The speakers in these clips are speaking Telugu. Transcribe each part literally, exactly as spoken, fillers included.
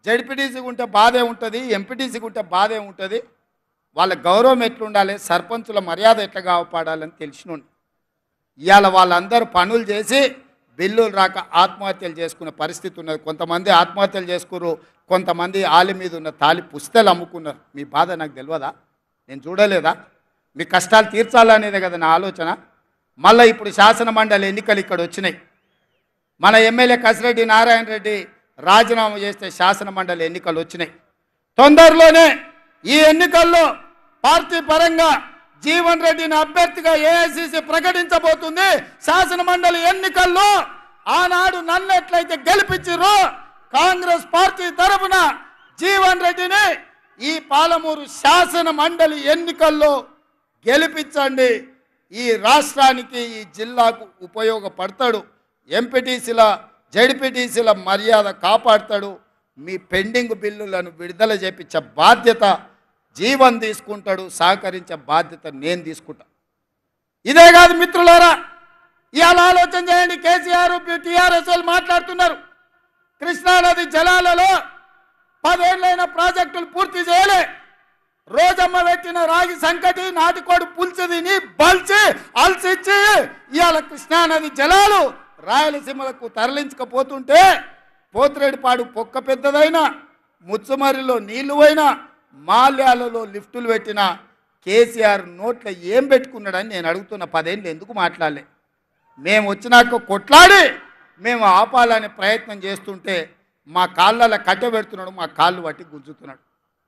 జడ్పీటీసీకి ఉంటే బాధే ఉంటుంది, ఎంపీటీసీకి ఉంటే బాధే ఉంటుంది. వాళ్ళ గౌరవం ఎట్లుండాలి, సర్పంచుల మర్యాద ఎట్లా కాపాడాలని తెలిసినండి. ఇవాళ వాళ్ళందరూ పనులు చేసి బిల్లులు రాక ఆత్మహత్యలు చేసుకునే పరిస్థితి ఉన్నది. కొంతమంది ఆత్మహత్యలు చేసుకున్నారు, కొంతమంది ఆలి మీద ఉన్న తాలి పుస్తలు అమ్ముకున్నారు. మీ బాధ నాకు తెలియదా? నేను చూడలేదా? మీ కష్టాలు తీర్చాలనేదే కదా నా ఆలోచన. మళ్ళీ ఇప్పుడు శాసన మండలి ఎన్నికలు ఇక్కడ వచ్చినాయి. మన ఎమ్మెల్యే కసిరెడ్డి నారాయణ రెడ్డి రాజీనామా చేస్తే శాసన మండలి ఎన్నికలు వచ్చినాయి. తొందరలోనే ఈ ఎన్నికల్లో పార్టీ పరంగా జీవన్ రెడ్డిని అభ్యర్థిగా ఏఐసిసి ప్రకటించబోతుంది. శాసన మండలి ఎన్నికల్లో ఆనాడు నన్ను ఎట్లయితే గెలిపించారో కాంగ్రెస్ పార్టీ తరఫున జీవన్ రెడ్డిని ఈ పాలమూరు శాసన మండలి ఎన్నికల్లో గెలిపించండి. ఈ రాష్ట్రానికి ఈ జిల్లాకు ఉపయోగపడతాడు. ఎంపీటీసీల జడ్పీటీసీల మర్యాద కాపాడతాడు. మీ పెండింగ్ బిల్లులను విడుదల చేపించే బాధ్యత జీవన్ తీసుకుంటాడు, సహకరించే బాధ్యత నేను తీసుకుంటా. ఇదే కాదు మిత్రులారా, ఇవాళ ఆలోచన చేయండి. కేసీఆర్ టీఆర్ఎస్ వాళ్ళు మాట్లాడుతున్నారు, కృష్ణానది జలాలలో పదేళ్ళైన ప్రాజెక్టులు పూర్తి చేయలే. రోజమ్మ పెట్టిన రాగి సంకటి నాటుకోడు పులుసు తిని బల్చి అల్సిచ్చి ఇవాళ కృష్ణానది జలాలు రాయలసీమలకు తరలించకపోతుంటే పోతిరెడ్డిపాడు పొక్క పెద్దదైనా, ముచ్చుమర్రిలో నీళ్లు పోయినా, మాల్యాలలో లిఫ్టులు పెట్టిన కేసీఆర్ నోట్లో ఏం పెట్టుకున్నాడని నేను అడుగుతున్న. పదేళ్ళు ఎందుకు మాట్లాడలే? మేము వచ్చినాక కొట్లాడి మేము ఆపాలనే ప్రయత్నం చేస్తుంటే మా కాళ్ళలో కట్టె పెడుతున్నాడు, మా కాళ్ళు పట్టి గుంజుతున్నాడు.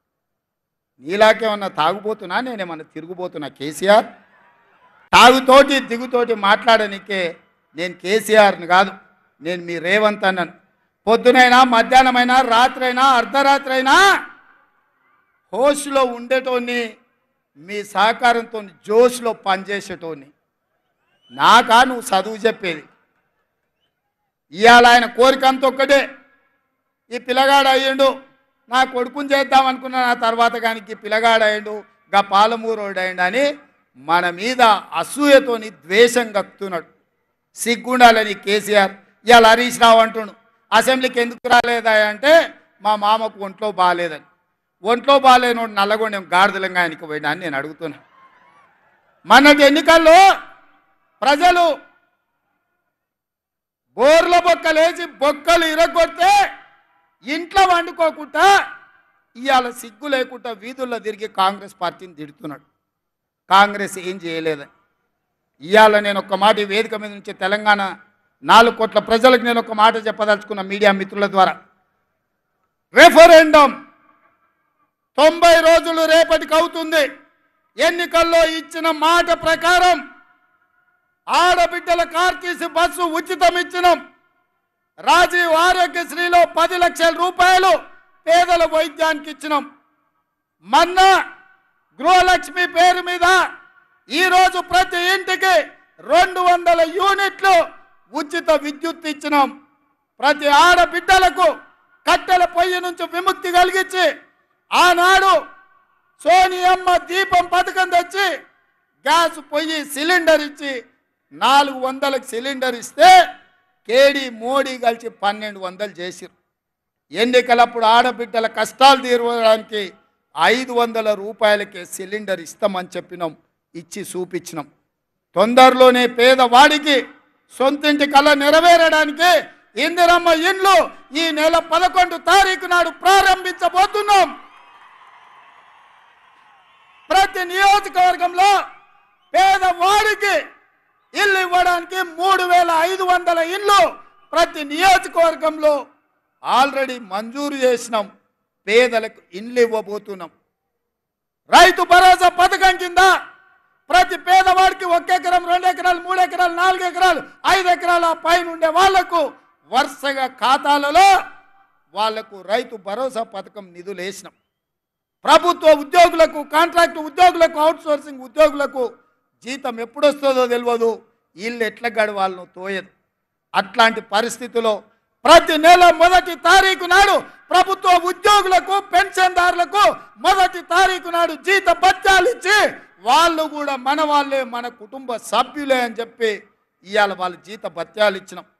నీలాకేమన్నా తాగుబోతున్నా, నేనేమన్నా తిరుగుబోతున్నా? కేసీఆర్ తాగుతోటి దిగుతోటి మాట్లాడనికే నేను కేసీఆర్ని కాదు, నేను మీ రేవంత్ అన్నాను. పొద్దునైనా మధ్యాహ్నమైనా రాత్రైనా అర్ధరాత్రి అయినా హోస్లో ఉండేటోని, మీ సహకారంతో జోష్లో పనిచేసేటోని. నాకా నువ్వు చదువు చెప్పేది? ఇవాళ ఆయన కోరిక అంత ఒక్కటే, ఈ పిల్లగాడు అయ్యిండు, నా కొడుకుని చేద్దాం అనుకున్నా, నా తర్వాత కానీ ఈ పిల్లగాడు అయ్యిండు, గా పాలమూరోడు అయ్యిండు అని మన మీద అసూయతోని ద్వేషం కక్కుతున్నాడు. సిగ్గుండాలని కేసీఆర్. ఇవాళ హరీష్ రావు అంటుండు, అసెంబ్లీకి ఎందుకు రాలేదా అంటే మా మామకు ఒంట్లో బాగాలేదని. ఒంట్లో బాగాలేనోడు నల్లగొండెం గాడిదలంగా ఆయనకి పోయినా అని నేను అడుగుతున్నా. మొన్నటి ఎన్నికల్లో ప్రజలు బోర్ల బొక్కలేసి బొక్కలు ఇరగొడితే ఇంట్లో వండుకోకుండా ఇవాళ సిగ్గు లేకుండా వీధుల్లో తిరిగి కాంగ్రెస్ పార్టీని తిడుతున్నాడు. కాంగ్రెస్ ఏం చేయలేదని. ఇవాళ నేను ఒక మాట ఈ వేదిక మీద నుంచి తెలంగాణ నాలుగు కోట్ల ప్రజలకు నేను ఒక మాట చెప్పదలుచుకున్న మీడియా మిత్రుల ద్వారా. రెఫరెండం తొంభై రోజులు రేపటికి అవుతుంది. ఎన్నికల్లో ఇచ్చిన మాట ప్రకారం ఆడబిడ్డల కార్తీసి బస్సు ఉచితం ఇచ్చినాం. రాజీవ్ ఆరోగ్యశ్రీలో పది లక్షల రూపాయలు పేదల వైద్యానికి ఇచ్చినాం. మొన్న గృహలక్ష్మి పేరు మీద ఈరోజు ప్రతి ఇంటికి రెండు వందల యూనిట్లు ఉచిత విద్యుత్ ఇచ్చినాం. ప్రతి ఆడబిడ్డలకు కట్టెల పొయ్యి నుంచి విముక్తి కలిగించి ఆనాడు సోనియమ్మ దీపం పథకం తెచ్చి గ్యాస్ పొయ్యి సిలిండర్ ఇచ్చి నాలుగు వందలకు సిలిండర్ ఇస్తే కేడీ మోడీ కలిసి పన్నెండు వందలు చేసిరు. ఎన్నికలప్పుడు ఆడబిడ్డల కష్టాలు తీర్చడానికి ఐదు వందల రూపాయలకే సిలిండర్ ఇస్తామని చెప్పినాం, ఇచ్చి చూపించినాం. తొందరలోనే పేదవాడికి సొంతింటి కళ నెరవేరడానికి ఇందిరమ్మ ఇండ్లు ఈ నెల పదకొండు తారీఖు నాడు ప్రారంభించబోతున్నాం. ప్రతి నియోజకవర్గంలో పేదవాడికి ఇల్లు ఇవ్వడానికి మూడు వేల ఐదు వందల ఇళ్ళు ప్రతి నియోజకవర్గంలో ఆల్రెడీ మంజూరు చేసినాం. పేదలకు ఇల్లు ఇవ్వబోతున్నాం. రైతు భరోసా పథకం కింద ప్రతి పేదవాడికి ఒక ఎకరం, రెండు ఎకరాలు, మూడు ఎకరాలు, నాలుగు ఎకరాలు, ఐదు ఎకరాల పైన ఉండే వాళ్లకు వరుసగా ఖాతాలలో వాళ్లకు రైతు భరోసా పథకం నిధులు వేసినాం. ప్రభుత్వ ఉద్యోగులకు, కాంట్రాక్ట్ ఉద్యోగులకు, అవుట్ సోర్సింగ్ ఉద్యోగులకు జీతం ఎప్పుడు వస్తుందో తెలియదు, ఇల్లు ఎట్లా గడవాలనో తోయదు. అట్లాంటి పరిస్థితిలో ప్రతి నెల మొదటి తారీఖు నాడు ప్రభుత్వ ఉద్యోగులకు, పెన్షన్దారులకు మొదటి తారీఖు నాడు జీత భత్యాలు ఇచ్చి వాళ్ళు కూడా మన వాళ్ళే, మన కుటుంబ సభ్యులే అని చెప్పి ఇవాళ వాళ్ళ జీత భత్యాలు ఇచ్చినాం.